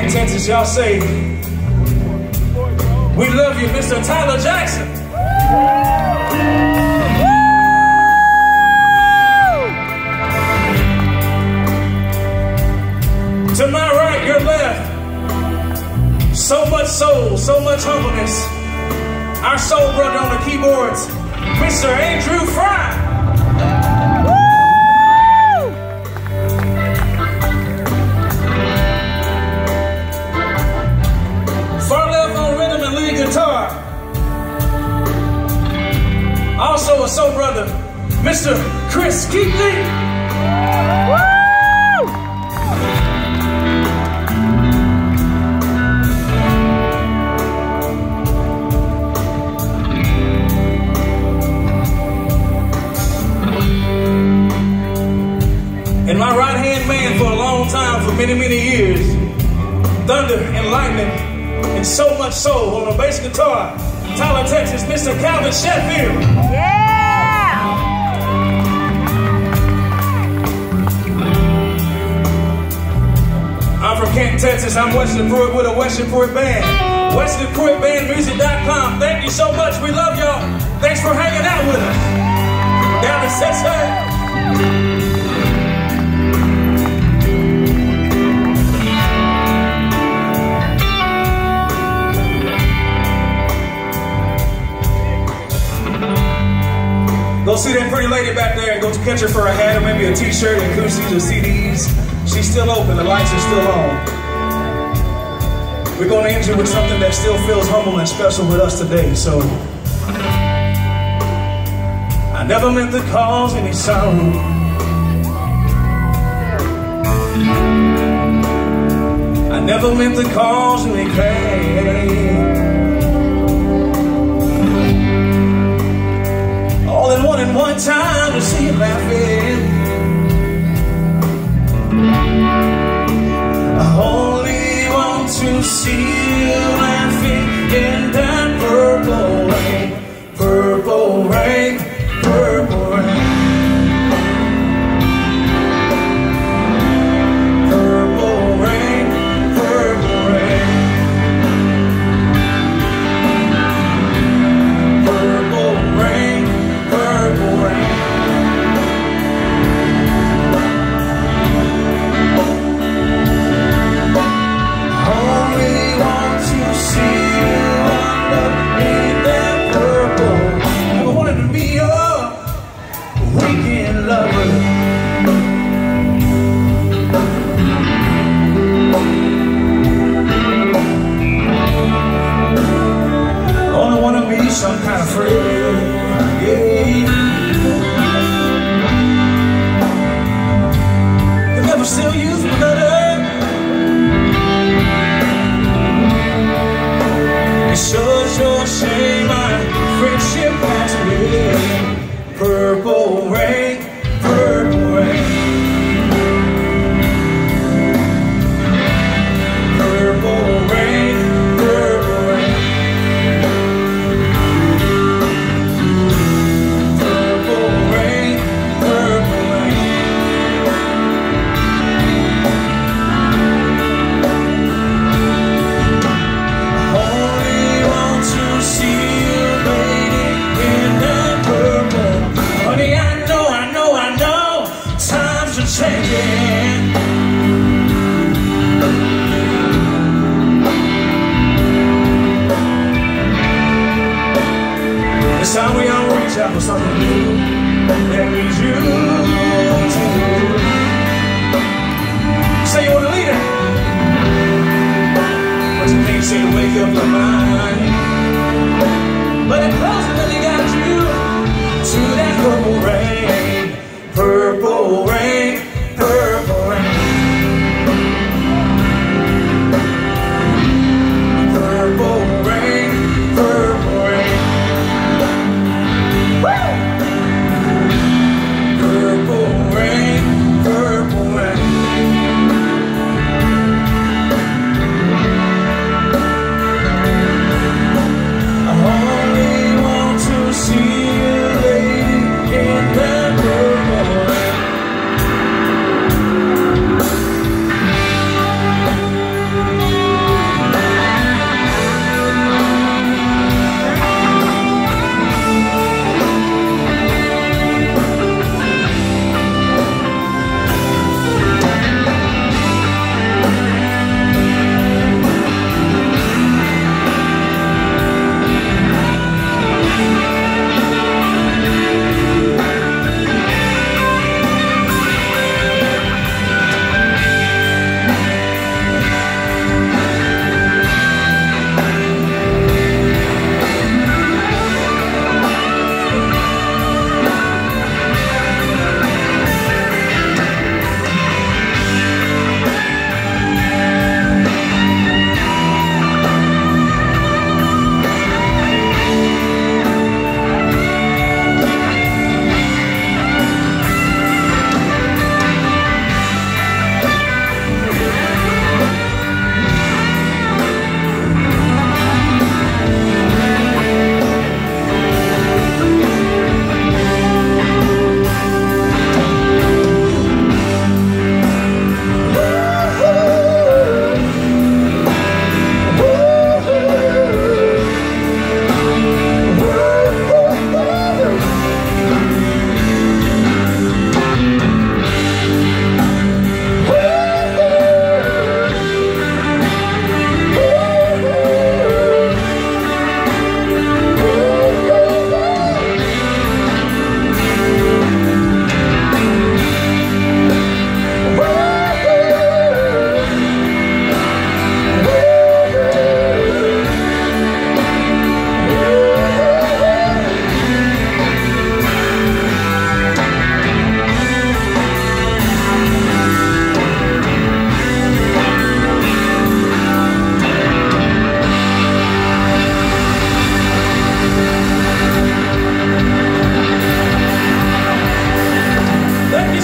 Canton, Texas, y'all say, we love you, Mr. Tyler Jackson. To my right, your left, so much soul, so much humbleness. Our soul brother on the keyboards, Mr. Andrew Fry. Far left on rhythm and lead guitar. Also a soul brother, Mr. Chris Keatley. And my right-hand man for a long time, for many, many years, thunder and lightning and so much soul on a bass guitar, Tyler, Texas, Mr. Calvin Sheffield. Yeah! I'm from Canton, Texas. I'm Wesley Pruitt with a Wesley Pruitt Band. WesleyPruittBandMusic.com. Thank you so much. We love y'all. Thanks for hanging out with us. Down in Texas. Go see that pretty lady back there and go catch her for a hat or maybe a t-shirt and koozies or CDs. She's still open, the lights are still on. We're going to end you with something that still feels humble and special with us today, so. I never meant to cause any sorrow. I never meant to cause any pain. All in one time to see you laughing. I only want to see you laughing in that purple rain, purple rain, purple rain. Purple rain, purple rain. Purple rain. Some kind of friend, yeah. They never still use another. It's such a shame my friendship has been. Purple rain, purple rain. Purple rain, purple rain. It's time we all reach out for something new that needs you to. Say you want to lead it, but you can't say to wake up your mind. But it closer than you got you to that purple rain, purple rain, purple rain. Purple rain, purple rain. Purple rain, purple rain. I only want to see you, lady, in the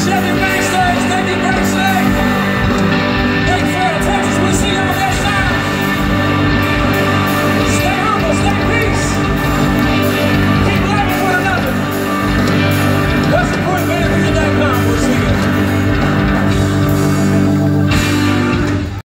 Chevy.